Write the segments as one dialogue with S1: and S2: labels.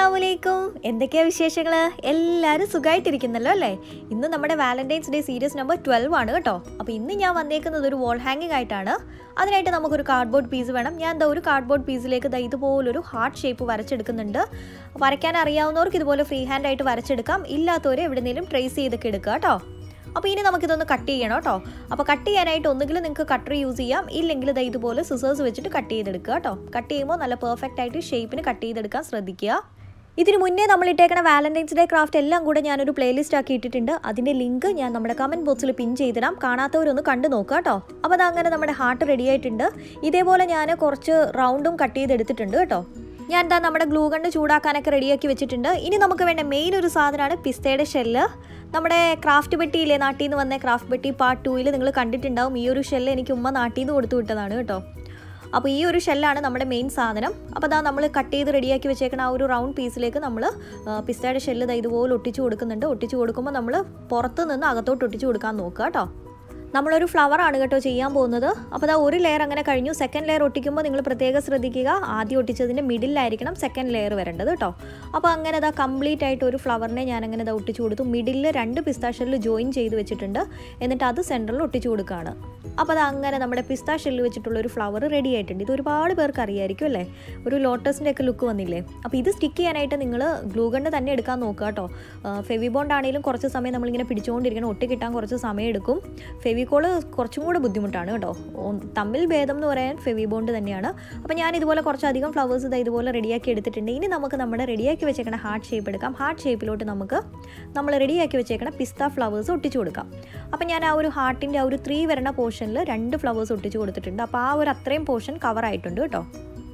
S1: അസ്സലാമുഅലൈക്കും. എന്തൊക്കെയാ വിശേഷങ്ങൾ? എല്ലാവരും സുഖമായിട്ടിരിക്കുന്നല്ലോ അല്ലേ? ഇന്ന് നമ്മുടെ വാലന്റൈൻസ് ഡേ സീരീസ് നമ്പർ 12 ആണ് കേട്ടോ. അപ്പോൾ ഇന്ന് ഞാൻ വന്നേക്കുന്നത് ഒരു വാൾ ഹാങ്ങിങ് ആയിട്ടാണ്. അതിനായിട്ട് നമുക്കൊരു കാർഡ്ബോർഡ് പീസ് വേണം. ഞാൻ എന്താ ഒരു കാർഡ്ബോർഡ് പീസിലേക്ക് ഇതുപോലൊരു ഹാർട്ട് ഷേപ്പ് വരച്ചെടുക്കുന്നുണ്ട്. വരയ്ക്കാൻ അറിയാവുന്നവർക്ക് ഇതുപോലെ ഫ്രീ ഹാൻഡ് ആയിട്ട് വരച്ചെടുക്കാം. ഇല്ലാത്തവരെ എവിടെയെങ്കിലും ട്രേസ് ചെയ്തൊക്കെ എടുക്കുക കേട്ടോ. അപ്പോൾ ഇനി നമുക്കിതൊന്ന് കട്ട് ചെയ്യണം കേട്ടോ. അപ്പോൾ കട്ട് ചെയ്യാനായിട്ട് ഒന്നുകിൽ നിങ്ങൾക്ക് കട്ടർ യൂസ് ചെയ്യാം, ഇല്ലെങ്കിൽ ഇതുപോലെ സിസേഴ്സ് വെച്ചിട്ട് കട്ട് ചെയ്തെടുക്കുക കേട്ടോ. കട്ട് ചെയ്യുമ്പോൾ നല്ല പെർഫെക്റ്റ് ആയിട്ട് ഷേപ്പിന് കട്ട് ചെയ്തെടുക്കാൻ ശ്രദ്ധിക്കുക. ഇതിന് മുന്നേ നമ്മൾ ഇട്ടേക്കണ വാലന്റൈൻസ് ഡേ ക്രാഫ്റ്റ് എല്ലാം കൂടെ ഞാനൊരു പ്ലേലിസ്റ്റ് ആക്കി ഇട്ടിട്ടുണ്ട്. അതിൻ്റെ ലിങ്ക് ഞാൻ നമ്മുടെ കമൻറ്റ് ബോക്സിൽ പിൻ ചെയ്തിടാം. കാണാത്തവരൊന്ന് കണ്ടു നോക്കുക കേട്ടോ. അപ്പോൾ അതങ്ങനെ നമ്മുടെ ഹാർട്ട് റെഡി ആയിട്ടുണ്ട്. ഇതേപോലെ ഞാൻ കുറച്ച് റൗണ്ടും കട്ട് ചെയ്തെടുത്തിട്ടുണ്ട് കേട്ടോ. ഞാൻ എന്താ നമ്മുടെ ഗ്ലൂ ഗണ്ണ് ചൂടാക്കാനൊക്കെ റെഡിയാക്കി വെച്ചിട്ടുണ്ട്. ഇനി നമുക്ക് വേണ്ട മെയിൻ ഒരു സാധനമാണ് പിസ്തയുടെ ഷെല്ല്. നമ്മുടെ ക്രാഫ്റ്റ് പെട്ടിയില്ലേ, നാട്ടിൽ നിന്ന് വന്ന ക്രാഫ്റ്റ് പെട്ടി പാർട്ട് 2 നിങ്ങൾ കണ്ടിട്ടുണ്ടാവും. ഈ ഒരു ഷെല്ല് എനിക്ക് ഉമ്മ നാട്ടിൽ നിന്ന് കൊടുത്തു വിട്ടതാണ് കേട്ടോ. അപ്പോൾ ഈ ഒരു ഷെല്ലാണ് നമ്മുടെ മെയിൻ സാധനം. അപ്പോൾ അതാ നമ്മൾ കട്ട് ചെയ്ത് റെഡിയാക്കി വെച്ചേക്കുന്ന ആ ഒരു റൗണ്ട് പീസിലേക്ക് നമ്മൾ പിസ്തയുടെ ഷെല്ല് ഇതുപോലെ ഒട്ടിച്ച് കൊടുക്കുന്നുണ്ട്. ഒട്ടിച്ച് കൊടുക്കുമ്പോൾ നമ്മൾ പുറത്ത് നിന്ന് അകത്തോട്ട് ഒട്ടിച്ച് കൊടുക്കാൻ നോക്കുക കേട്ടോ. നമ്മളൊരു ഫ്ലവറാണ് കേട്ടോ ചെയ്യാൻ പോകുന്നത്. അപ്പോൾ അതാ ഒരു ലെയർ അങ്ങനെ കഴിഞ്ഞു. സെക്കൻഡ് ലെയർ ഒട്ടിക്കുമ്പോൾ നിങ്ങൾ പ്രത്യേകം ശ്രദ്ധിക്കുക, ആദ്യം ഒട്ടിച്ചതിൻ്റെ മിഡിലായിരിക്കണം സെക്കൻഡ് ലെയർ വരേണ്ടത് കേട്ടോ. അപ്പോൾ അങ്ങനെ അതാ കംപ്ലീറ്റ് ആയിട്ട് ഒരു ഫ്ലവറിനെ ഞാൻ അങ്ങനെ അതാ ഒട്ടിച്ചു കൊടുത്തു. മിഡിലിൽ 2 പിസ്താ ഷെല്ല് ജോയിൻ ചെയ്ത് വെച്ചിട്ടുണ്ട്. എന്നിട്ട് അത് സെൻറ്ററിൽ ഒട്ടിച്ചു കൊടുക്കുകയാണ്. അപ്പോൾ അത് അങ്ങനെ നമ്മുടെ പിസ്താ ഷെല്ല് വെച്ചിട്ടുള്ളൊരു ഫ്ലവർ റെഡി ആയിട്ടുണ്ട്. ഇത് ഒരുപാട് പേർക്ക് അറിയായിരിക്കും അല്ലേ, ഒരു ലോട്ടസിൻ്റെ ഒക്കെ ലുക്ക് വന്നില്ലേ. അപ്പോൾ ഇത് സ്റ്റിക്ക് ചെയ്യാനായിട്ട് നിങ്ങൾ ഗ്ലൂ ഗണ്ണ് തന്നെ എടുക്കാൻ നോക്കുക കേട്ടോ. ഫെവിബോണ്ട് ആണെങ്കിലും കുറച്ച് സമയം നമ്മളിങ്ങനെ പിടിച്ചുകൊണ്ടിരിക്കണം, ഒട്ടി കിട്ടാൻ കുറച്ച് സമയം എടുക്കും. ഫെവിക്കോള് കുറച്ചും കൂടെ ബുദ്ധിമുട്ടാണ് കേട്ടോ. തമ്മിൽ ഭേദം എന്ന് പറയാൻ ഫെവിബോണ്ട് തന്നെയാണ്. അപ്പോൾ ഞാൻ ഇതുപോലെ കുറച്ചധികം ഫ്ലവേഴ്സ് ഇതുപോലെ റെഡിയാക്കി എടുത്തിട്ടുണ്ട്. ഇനി നമുക്ക് നമ്മുടെ റെഡിയാക്കി വെച്ചേക്കണ ഹാർട്ട് ഷേപ്പ് എടുക്കാം. ഹാർട്ട് ഷേപ്പിലോട്ട് നമുക്ക് നമ്മൾ റെഡിയാക്കി വെച്ചേക്കണ പിസ്ത ഫ്ലവേഴ്സ് ഒട്ടിച്ചു കൊടുക്കാം. അപ്പോൾ ഞാൻ ആ ഒരു ഹാർട്ടിൻ്റെ ആ ഒരു 3 വരണ പോർഷനിൽ 2 ഫ്ലവേഴ്സ് ഒട്ടിച്ചു കൊടുത്തിട്ടുണ്ട്. അപ്പോൾ ആ ഒരു അത്രയും പോർഷൻ കവർ ആയിട്ടുണ്ട് കേട്ടോ.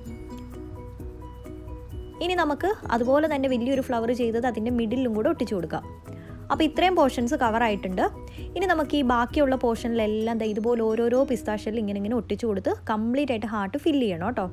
S1: ഇനി നമുക്ക് അതുപോലെ തന്നെ വലിയൊരു ഫ്ലവർ ചെയ്തത് അതിൻ്റെ മിഡിലും കൂടെ ഒട്ടിച്ചു കൊടുക്കാം. അപ്പോൾ ഇത്രയും പോർഷൻസ് കവർ ആയിട്ടുണ്ട്. ഇനി നമുക്ക് ഈ ബാക്കിയുള്ള പോർഷനിലെല്ലാം ഇതുപോലെ ഓരോരോ പിസ്താ ഷെല്ല് ഇങ്ങനെ ഒട്ടിച്ചു കൊടുത്ത് കംപ്ലീറ്റ് ആയിട്ട് ഹാർട്ട് ഫില്ല് ചെയ്യണം കേട്ടോ.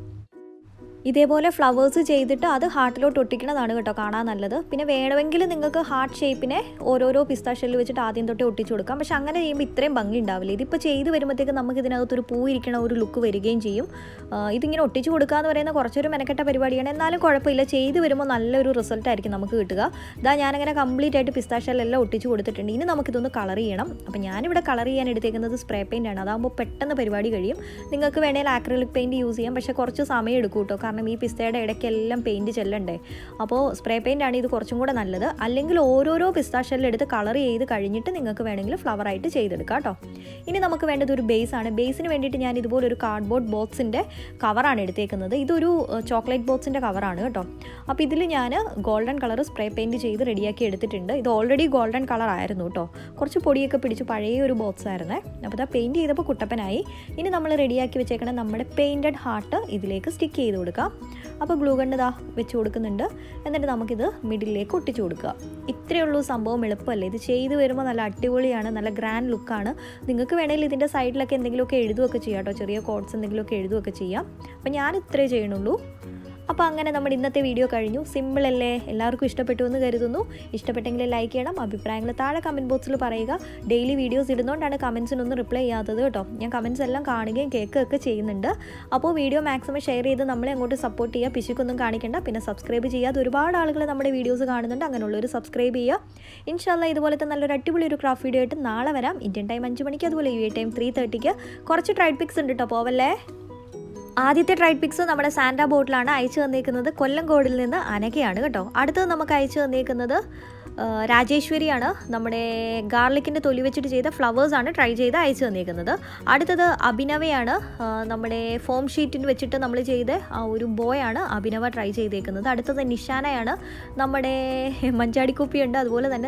S1: ഇതേപോലെ ഫ്ലവേഴ്സ് ചെയ്തിട്ട് അത് ഹാർട്ടിലോട്ട് ഒട്ടിക്കണതാണ് കേട്ടോ കാണാൻ നല്ലത്. പിന്നെ വേണമെങ്കിൽ നിങ്ങൾക്ക് ഹാർട്ട് ഷേപ്പിനെ ഓരോരോ പിസ്താ ഷെല്ല് വെച്ചിട്ട് ആദ്യം തൊട്ടേ ഒട്ടിച്ചു കൊടുക്കാം. പക്ഷെ അങ്ങനെ ചെയ്യുമ്പോൾ ഇത്രയും ഭംഗി ഉണ്ടാവില്ല. ഇതിപ്പോൾ ചെയ്ത് വരുമ്പോഴത്തേക്ക് നമുക്ക് ഇതിനകത്തൊരു പൂ ഇരിക്കണ ഒരു ലുക്ക് വരികയും ചെയ്യും. ഇതിങ്ങനെ ഒട്ടിച്ചു കൊടുക്കുക എന്ന് പറയുന്ന കുറച്ചൊരു മെനക്കെട്ട പരിപാടിയാണ്. എന്നാലും കുഴപ്പമില്ല, ചെയ്ത് വരുമ്പോൾ നല്ലൊരു റിസൾട്ട് ആയിരിക്കും നമുക്ക് കിട്ടുക. ഇതാ ഞാനങ്ങനെ കംപ്ലീറ്റ് ആയിട്ട് പിസ്താ ഷെല്ലെല്ലാം ഒട്ടിച്ചു കൊടുത്തിട്ടുണ്ട്. ഇനി നമുക്കിതൊന്ന് കളർ ചെയ്യണം. അപ്പോൾ ഞാനിവിടെ കളർ ചെയ്യാൻ എടുത്തേക്കുന്നത് സ്പ്രേ പെയിൻ്റ് ആണ്. അതാകുമ്പോൾ പെട്ടെന്ന് പരിപാടി കഴിയും. നിങ്ങൾക്ക് വേണമെങ്കിൽ ആക്രിലിക് പെയിൻറ്റ് യൂസ് ചെയ്യാം, പക്ഷേ കുറച്ച് സമയം എടുക്കും കേട്ടോ. കാരണം ഈ പിസ്തയുടെ ഇടയ്ക്കെല്ലാം പെയിൻറ്റ് ചെല്ലണ്ടേ. അപ്പോൾ സ്പ്രേ പെയിൻ്റ് ആണ് ഇത് കുറച്ചും കൂടെ നല്ലത്. അല്ലെങ്കിൽ ഓരോരോ പിസ്താ ഷെല്ല് എടുത്ത് കളർ ചെയ്ത് കഴിഞ്ഞിട്ട് നിങ്ങൾക്ക് വേണമെങ്കിൽ ഫ്ലവർ ആയിട്ട് ചെയ്തെടുക്കാം കേട്ടോ. ഇനി നമുക്ക് വേണ്ടത് ഒരു ബേസ് ആണ്. ബേസിന് വേണ്ടിയിട്ട് ഞാൻ ഇതുപോലെ ഒരു കാർഡ്ബോർഡ് ബോക്സിൻ്റെ കവറാണ് എടുത്തേക്കുന്നത്. ഇതൊരു ചോക്ലേറ്റ് ബോക്സിൻ്റെ കവറാണ് കേട്ടോ. അപ്പോൾ ഇതിൽ ഞാൻ ഗോൾഡൻ കളർ സ്പ്രേ പെയിൻറ്റ് ചെയ്ത് റെഡിയാക്കി എടുത്തിട്ടുണ്ട്. ഇത് ഓൾറെഡി ഗോൾഡൻ കളർ ആയിരുന്നു കേട്ടോ. കുറച്ച് പൊടിയൊക്കെ പിടിച്ച് പഴയ ഒരു ബോക്സ് ആയിരുന്നേ. അപ്പോൾ അത് പെയിൻറ്റ് ചെയ്തപ്പോൾ കുട്ടപ്പനായി. ഇനി നമ്മൾ റെഡിയാക്കി വെച്ചേക്കണ നമ്മുടെ പെയിൻറ്റഡ് ഹാർട്ട് ഇതിലേക്ക് സ്റ്റിക്ക് ചെയ്ത് കൊടുക്കാം. അപ്പോൾ ഗ്ലൂ ഗണ്ണ് ഇതാ വെച്ച് കൊടുക്കുന്നുണ്ട്. എന്നിട്ട് നമുക്കിത് മിഡിലേക്ക് ഒട്ടിച്ചു കൊടുക്കുക. ഇത്രയേ ഉള്ളൂ സംഭവം. എളുപ്പമല്ലേ? ഇത് ചെയ്ത് വരുമ്പോൾ നല്ല അടിപൊളിയാണ്, നല്ല ഗ്രാൻഡ് ലുക്കാണ്. നിങ്ങൾക്ക് വേണമെങ്കിൽ ഇതിൻ്റെ സൈഡിലൊക്കെ എന്തെങ്കിലുമൊക്കെ എഴുതുകയൊക്കെ ചെയ്യാം കേട്ടോ. ചെറിയ കോഡ്സ് എന്തെങ്കിലുമൊക്കെ എഴുതുകയൊക്കെ ചെയ്യാം. അപ്പോൾ ഞാൻ ഇത്രേ ചെയ്യണുള്ളൂ. അപ്പോൾ അങ്ങനെ നമ്മുടെ ഇന്നത്തെ വീഡിയോ കഴിഞ്ഞു. സിമ്പിളല്ലേ? എല്ലാവർക്കും ഇഷ്ടപ്പെട്ടു എന്ന് കരുതുന്നു. ഇഷ്ടപ്പെട്ടെങ്കിൽ ലൈക്ക് ചെയ്യണം. അഭിപ്രായങ്ങൾ താഴെ കമൻറ്റ് ബോക്സിൽ പറയുക. ഡെയിലി വീഡിയോസ് ഇടുന്നതുകൊണ്ടാണ് കമൻസിനൊന്നും റിപ്ലൈ ചെയ്യാത്തത് കേട്ടോ. ഞാൻ കമൻസ് എല്ലാം കാണുകയും കേൾക്കുകയൊക്കെ ചെയ്യുന്നുണ്ട്. അപ്പോൾ വീഡിയോ മാക്സിമം ഷെയർ ചെയ്ത് നമ്മളെ അങ്ങോട്ട് സപ്പോർട്ട് ചെയ്യുക. പിശുക്കൊന്നും കാണിക്കേണ്ട. പിന്നെ സബ്സ്ക്രൈബ് ചെയ്യാതെ ഒരുപാട് ആളുകൾ നമ്മുടെ വീഡിയോസ് കാണുന്നുണ്ട്. അങ്ങനെയുള്ളൊരു സബ്സ്ക്രൈബ് ചെയ്യുക. ഇൻഷാല്ലാ ഇതുപോലത്തെ നല്ലൊരു അടിപൊളി ഒരു ക്രാഫ്റ്റ് വീഡിയോ ആയിട്ട് നാളെ വരാം. ഇന്ത്യൻ ടൈം 5 മണിക്ക്, അതുപോലെ യു എ ടൈം 3:30. കുറച്ച് ട്രൈഡ് പിക്സ് ഉണ്ട് കേട്ടോ, പോവല്ലേ. ആദ്യത്തെ ട്രൈഡ് പിക്സ് നമ്മുടെ സാന്റ ബോട്ടിലാണ് അയച്ചു തന്നേക്കുന്നത്. കൊല്ലംകോടിൽ നിന്ന് അനഘയാണ് കേട്ടോ. അടുത്തത് നമുക്ക് അയച്ചു തന്നേക്കുന്നത് രാജേശ്വരിയാണ്. നമ്മുടെ ഗാർലിക്കിൻ്റെ തൊലി വെച്ചിട്ട് ചെയ്ത ഫ്ലവേഴ്സാണ് ട്രൈ ചെയ്ത് അയച്ചു തന്നേക്കുന്നത്. അടുത്തത് അഭിനവയാണ്. നമ്മുടെ ഫോം ഷീറ്റിന് വെച്ചിട്ട് നമ്മൾ ചെയ്ത ആ ഒരു ബോയാണ് അഭിനവ ട്രൈ ചെയ്തേക്കുന്നത്. അടുത്തത് നിഷാനയാണ്. നമ്മുടെ മഞ്ചാടിക്കുപ്പിയുണ്ട്, അതുപോലെ തന്നെ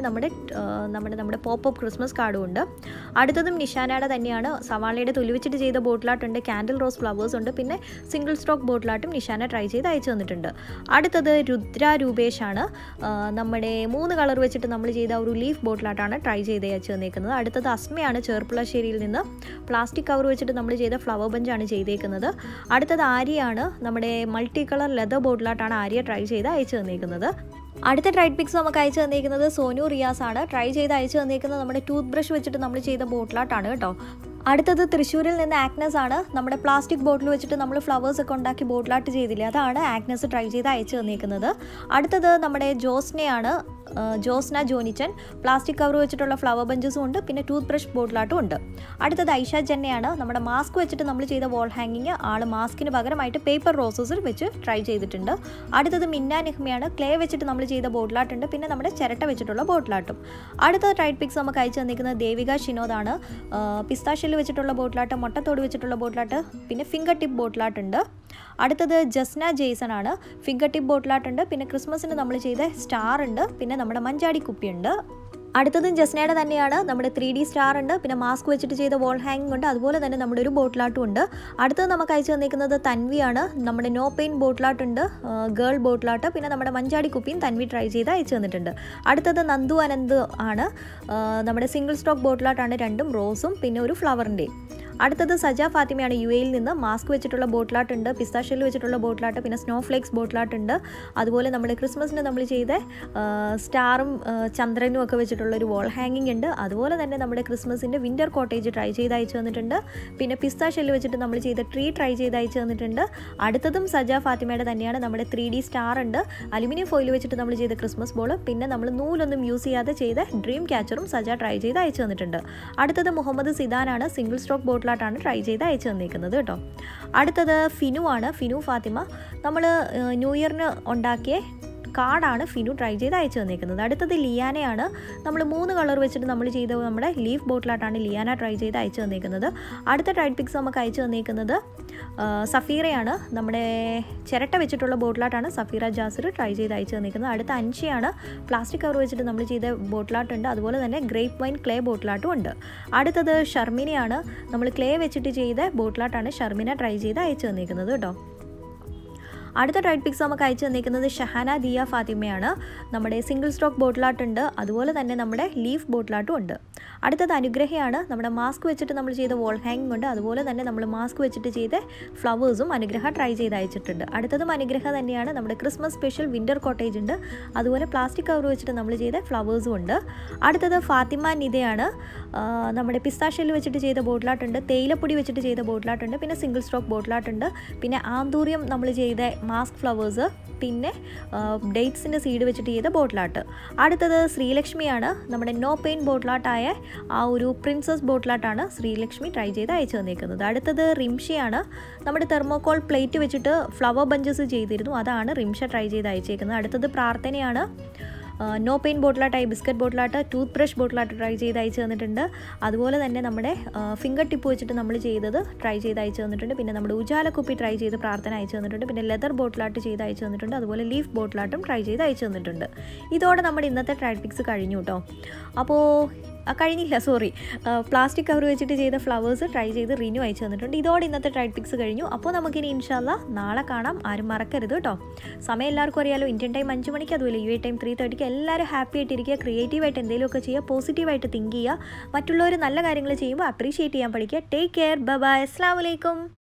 S1: നമ്മുടെ പോപ്പ് അപ്പ് ക്രിസ്മസ് കാർഡും ഉണ്ട്. അടുത്തതും നിഷാനയുടെ തന്നെയാണ്. സവാളയുടെ തൊലി വെച്ചിട്ട് ചെയ്ത ബോട്ടിലാട്ടുണ്ട്, ക്യാൻഡിൽ റോസ് ഫ്ലവേഴ്സ് ഉണ്ട്, പിന്നെ സിംഗിൾ സ്ട്രോക്ക് ബോട്ടിലാട്ടും നിഷാന ട്രൈ ചെയ്ത് അയച്ചു തന്നിട്ടുണ്ട്. അടുത്തത് രുദ്ര രൂപേഷാണ്. നമ്മുടെ 3 കളർ വെച്ചിട്ട് നമ്മൾ ചെയ്ത ഒരു ലീഫ് ബോട്ടിലായിട്ടാണ് ട്രൈ ചെയ്ത് അയച്ചു തന്നേക്കുന്നത്. അടുത്തത് അസ്മയാണ്, ചെറുപ്പുളശ്ശേരിയിൽ നിന്ന്. പ്ലാസ്റ്റിക് കവർ വെച്ചിട്ട് നമ്മൾ ചെയ്ത ഫ്ലവർ ബഞ്ചാണ് ചെയ്തേക്കുന്നത്. അടുത്തത് ആര്യയാണ്. നമ്മുടെ മൾട്ടി കളർ ലെതർ ബോട്ടിലായിട്ടാണ് ആര്യ ട്രൈ ചെയ്ത് അയച്ചു തന്നേക്കുന്നത്. അടുത്ത ട്രൈഡ് പിക്സ് നമുക്ക് അയച്ചു തന്നേക്കുന്നത് സോനു റിയാസ് ആണ്. ട്രൈ ചെയ്ത് അയച്ചു തന്നേക്കുന്നത് നമ്മുടെ ടൂത്ത് ബ്രഷ് വെച്ചിട്ട് നമ്മൾ ചെയ്ത ബോട്ടിലായിട്ടാണ് കേട്ടോ. അടുത്തത് തൃശ്ശൂരിൽ നിന്ന് ആഗ്നസ് ആണ്. നമ്മുടെ പ്ലാസ്റ്റിക് ബോട്ടിൽ വെച്ചിട്ട് നമ്മൾ ഫ്ലവേഴ്സ് ഒക്കെ ഉണ്ടാക്കി ബോട്ടിൽ ആർട്ട് ചെയ്തില്ലേ, അതാണ് ആഗ്നസ് ട്രൈ ചെയ്ത് അയച്ചു തന്നിരിക്കുന്നത്. അടുത്തത് നമ്മുടെ ജോസ്നയാണ്. ജോസ്ന ജോനിച്ചൻ പ്ലാസ്റ്റിക് കവർ വെച്ചിട്ടുള്ള ഫ്ലവർ ബഞ്ചസും ഉണ്ട്, പിന്നെ ടൂത്ത് ബ്രഷ് ബോട്ടിലാട്ടും ഉണ്ട്. അടുത്തത് ഐഷ ജന്നയാണ്. നമ്മുടെ മാസ്ക് വെച്ചിട്ട് നമ്മൾ ചെയ്ത വാൾ ഹാങ്ങിങ് ആൾ മാസ്കിന് പകരമായിട്ട് പേപ്പർ റോസസിൽ വെച്ച് ട്രൈ ചെയ്തിട്ടുണ്ട്. അടുത്തത് മിന്ന നിഹ്മയാണ്. ക്ലേ വെച്ചിട്ട് നമ്മൾ ചെയ്ത ബോട്ടിലാട്ടുണ്ട്, പിന്നെ നമ്മുടെ ചിരട്ട വെച്ചിട്ടുള്ള ബോട്ടിലാട്ടും. അടുത്ത ട്രൈഡ് പിക്സ് നമുക്ക് അയച്ചു തന്നിരിക്കുന്നത് ദേവിക ഷിനോദാണ്. പിസ്താ ഷെൽ വെച്ചിട്ടുള്ള ബോട്ടിലാട്ട്, മുട്ടത്തോട് വെച്ചിട്ടുള്ള ബോട്ടിലാട്ട്, പിന്നെ ഫിംഗർ ടിപ്പ് ബോട്ടിലാട്ടുണ്ട്. അടുത്തത് ജസ്ന ജെയ്സൺ ആണ്. ഫിംഗർ ടിപ്പ് ബോട്ടിലാട്ടുണ്ട്, പിന്നെ ക്രിസ്മസിന് നമ്മൾ ചെയ്ത സ്റ്റാർ ഉണ്ട്, പിന്നെ നമ്മുടെ മഞ്ചാടി കുപ്പിയുണ്ട്. അടുത്തതും ജസ്നയുടെ തന്നെയാണ്. നമ്മുടെ 3D സ്റ്റാർ ഉണ്ട്, പിന്നെ മാസ്ക് വെച്ചിട്ട് ചെയ്ത വാൾ ഹാങ്ങിങ് ഉണ്ട്, അതുപോലെ തന്നെ നമ്മുടെ ഒരു ബോട്ടിലാട്ടും ഉണ്ട്. അടുത്തത് നമുക്ക് അയച്ചു തന്നിരിക്കുന്നത് തൻവിയാണ്. നമ്മുടെ നോ പെയിൻ ബോട്ടിലാട്ടുണ്ട്, ഗേൾ ബോട്ടിലാട്ട്, പിന്നെ നമ്മുടെ മഞ്ചാടി കുപ്പിയും തൻവി ട്രൈ ചെയ്ത് അയച്ചു തന്നിട്ടുണ്ട്. അടുത്തത് നന്ദു അനന്ത് ആണ്. നമ്മുടെ സിംഗിൾ സ്റ്റോക്ക് ബോട്ടിലാട്ടാണ്, രണ്ടും റോസും പിന്നെ ഒരു ഫ്ലവറിൻ്റെയും. അടുത്തത് സജ ഫാത്തിമയാണ്. UAE നിന്ന് മാസ്ക് വെച്ചിട്ടുള്ള ബോട്ടിലാട്ട് ഉണ്ട്, പിസ്താ ഷെൽ വെച്ചിട്ടുള്ള ബോട്ടിലാട്ട്, പിന്നെ സ്നോ ഫ്ലേക്സ് ബോട്ടിലാട്ട് ഉണ്ട്. അതുപോലെ നമ്മൾ ക്രിസ്മസിന് നമ്മൾ ചെയ്ത സ്റ്റാറും ചന്ദ്രനും ഒക്കെ വെച്ചിട്ടുള്ള ഒരു വാൾ ഹാങ്ങിങ് ഉണ്ട്. അതുപോലെ തന്നെ നമ്മുടെ ക്രിസ്മസിൻ്റെ വിൻ്റർ കോട്ടേജ് ട്രൈ ചെയ്ത് അയച്ചു തന്നിട്ടുണ്ട്. പിന്നെ പിസ്താ ഷെൽ വെച്ചിട്ട് നമ്മൾ ചെയ്ത ട്രീ ട്രൈ ചെയ്ത് അയച്ചു തന്നിട്ടുണ്ട്. അടുത്തതും സജ ഫാത്തിമയുടെ തന്നെയാണ്. നമ്മുടെ 3D സ്റ്റാർ ഉണ്ട്, അലുമിനിയം ഫോയിൽ വെച്ചിട്ട് നമ്മൾ ചെയ്ത ക്രിസ്മസ് ബോൾ, പിന്നെ നമ്മൾ നൂലൊന്നും യൂസ് ചെയ്യാതെ ചെയ്ത ഡ്രീം ക്യാച്ചറും സജ ട്രൈ ചെയ്ത് അയച്ചു തന്നിട്ടുണ്ട്. അടുത്തത് മുഹമ്മദ് സിദാനാണ്. സിംഗിൾ സ്റ്റോക്ക് ബോട്ടിലാട്ടാണ് ട്രൈ ചെയ്ത് അയച്ചു തന്നിരിക്കുന്നത് കേട്ടോ. അടുത്തത് ഫിനു ആണ്. ഫിനു ഫാത്തിമ. നമ്മൾ ന്യൂ ഇയറിന് ഉണ്ടാക്കിയ കാർഡാണ് ഫിനു ട്രൈ ചെയ്ത് അയച്ചു തന്നിരിക്കുന്നത്. അടുത്തത് ലിയാനയാണ്. നമ്മൾ 3 കളർ വെച്ചിട്ട് നമ്മൾ ചെയ്ത നമ്മുടെ ലീഫ് ബോട്ടിലാട്ടാണ് ലിയാന ട്രൈ ചെയ്ത് അയച്ചു തന്നിരിക്കുന്നത്. അടുത്ത ട്രൈഡ് പിക്സ് നമുക്ക് അയച്ചു തന്നിരിക്കുന്നത് സഫീറയാണ്. നമ്മുടെ ചിരട്ട വെച്ചിട്ടുള്ള ബോട്ടിലാട്ടാണ് സഫീറ ജാസിർ ട്രൈ ചെയ്ത് അയച്ചു തന്നിരിക്കുന്നത്. അടുത്ത അൻഷിയാണ്. പ്ലാസ്റ്റിക് കവർ വെച്ചിട്ട് നമ്മൾ ചെയ്ത ബോട്ടിലാട്ടുണ്ട്, അതുപോലെ തന്നെ ഗ്രേപ്പ് വൈൻ ക്ലേ ബോട്ടിലാട്ടും ഉണ്ട്. അടുത്തത് ഷർമിനയാണ്. നമ്മൾ ക്ലേ വെച്ചിട്ട് ചെയ്ത ബോട്ടിലാട്ടാണ് ഷർമിന ട്രൈ ചെയ്ത് അയച്ചു തന്നിരിക്കുന്നത് കേട്ടോ. അടുത്ത ട്രൈഡ് പിക്സ് നമുക്ക് അയച്ചു തന്നിരിക്കുന്നത് ഷഹാന ദിയ ഫാത്തിമയാണ്. നമ്മുടെ സിംഗിൾ സ്റ്റോക്ക് ബോട്ടിലാട്ടുണ്ട്, അതുപോലെ തന്നെ നമ്മുടെ ലീഫ് ബോട്ടിലാട്ടും ഉണ്ട്. അടുത്തത് അനുഗ്രഹയാണ്. നമ്മുടെ മാസ്ക് വെച്ചിട്ട് നമ്മൾ ചെയ്ത വാൾ ഹാങ്ങിങ് ഉണ്ട്, അതുപോലെ തന്നെ നമ്മൾ മാസ്ക് വെച്ചിട്ട് ചെയ്ത ഫ്ലവേഴ്സും അനുഗ്രഹ ട്രൈ ചെയ്ത് അയച്ചിട്ടുണ്ട്. അടുത്തതും അനുഗ്രഹ തന്നെയാണ്. നമ്മുടെ ക്രിസ്മസ് സ്പെഷ്യൽ വിൻ്റർ കോട്ടേജ് ഉണ്ട്, അതുപോലെ പ്ലാസ്റ്റിക് കവർ വെച്ചിട്ട് നമ്മൾ ചെയ്ത ഫ്ലവേഴ്സും ഉണ്ട്. അടുത്തത് ഫാത്തിമ നിതയാണ്. നമ്മുടെ പിസ്താ ഷെൽ വെച്ചിട്ട് ചെയ്ത ബോട്ടിലാട്ടുണ്ട്, തേയിലപ്പൊടി വെച്ചിട്ട് ചെയ്ത ബോട്ടിലാട്ടുണ്ട്, പിന്നെ സിംഗിൾ സ്റ്റോക്ക് ബോട്ടിലാട്ടുണ്ട്, പിന്നെ ആന്തൂര്യം നമ്മൾ ചെയ്ത മാസ്ക് ഫ്ലവേഴ്സ്, പിന്നെ ഡേറ്റ്സിൻ്റെ സീഡ് വെച്ചിട്ട് ചെയ്ത ബോട്ടിലാട്ട്. അടുത്തത് ശ്രീലക്ഷ്മിയാണ്. നമ്മുടെ നോ പെയിൻ ബോട്ടിലാട്ടായ ആ ഒരു പ്രിൻസസ് ബോട്ടിലാട്ടാണ് ശ്രീലക്ഷ്മി ട്രൈ ചെയ്ത് അയച്ചു തന്നിരിക്കുന്നത്. അടുത്തത് റിംഷയാണ്. നമ്മുടെ തെർമോകോൾ പ്ലേറ്റ് വെച്ചിട്ട് ഫ്ലവർ ബഞ്ചസ് ചെയ്തിരുന്നു, അതാണ് റിംഷ ട്രൈ ചെയ്ത് അയച്ചേക്കുന്നത്. അടുത്തത് പ്രാർത്ഥനയാണ്. നോ പെയിൻ ബോട്ടിലാട്ടായി ബിസ്ക്കറ്റ് ബോട്ടിലാട്ട്, ടൂത്ത് ബ്രഷ് ബോട്ടിലാട്ട് ട്രൈ ചെയ്ത് അയച്ചു തന്നിട്ടുണ്ട്. അതുപോലെ തന്നെ നമ്മുടെ ഫിംഗർ ടിപ്പ് വെച്ചിട്ട് നമ്മൾ ചെയ്തത് ട്രൈ ചെയ്ത് അയച്ചു തന്നിട്ടുണ്ട്. പിന്നെ നമ്മുടെ ഉജാല കുപ്പി ട്രൈ ചെയ്ത് പ്രാർത്ഥന അയച്ചു തന്നിട്ടുണ്ട്. പിന്നെ ലെതർ ബോട്ടിലാട്ട് ചെയ്ത് അയച്ചു തന്നിട്ടുണ്ട്. അതുപോലെ ലീഫ് ബോട്ടിലാട്ടും ട്രൈ ചെയ്ത് അയച്ചു തന്നിട്ടുണ്ട്. ഇതോടെ നമ്മുടെ ഇന്നത്തെ ട്രൈഡ് പിക്സ് കഴിഞ്ഞു കേട്ടോ. അപ്പോൾ കഴിഞ്ഞില്ല, സോറി, പ്ലാസ്റ്റിക് കവർ വെച്ചിട്ട് ചെയ്ത ഫ്ലവേഴ്സ് ട്രൈ ചെയ്ത് റിന്യൂ അയച്ചു തന്നിട്ടുണ്ട്. ഇതോടെ ഇന്നത്തെ ട്രൈഡ് പിക്സ് കഴിഞ്ഞു. അപ്പോൾ നമുക്കിനി ഇൻഷാല്ലാ നാളെ കാണാം. ആരും മറക്കരുത് കേട്ടോ. സമയം എല്ലാവർക്കും അറിയാലോ, ഇന്ത്യൻ ടൈം 5 മണിക്ക്, അതുപോലെ UAE ടൈം 3:30. എല്ലാവരും ഹാപ്പി ആയിട്ടിരിക്കുക, ക്രിയേറ്റീവായിട്ട് എന്തെങ്കിലുമൊക്കെ ചെയ്യുക, പോസിറ്റീവായിട്ട് തിങ്ക് ചെയ്യുക, മറ്റുള്ളവർ നല്ല കാര്യങ്ങൾ ചെയ്യുമ്പോൾ അപ്രീഷിയേറ്റ് ചെയ്യാൻ പഠിക്കുക. ടേക്ക് കെയർ, ബൈ ബൈ, അസ്സലാമു അലൈക്കും.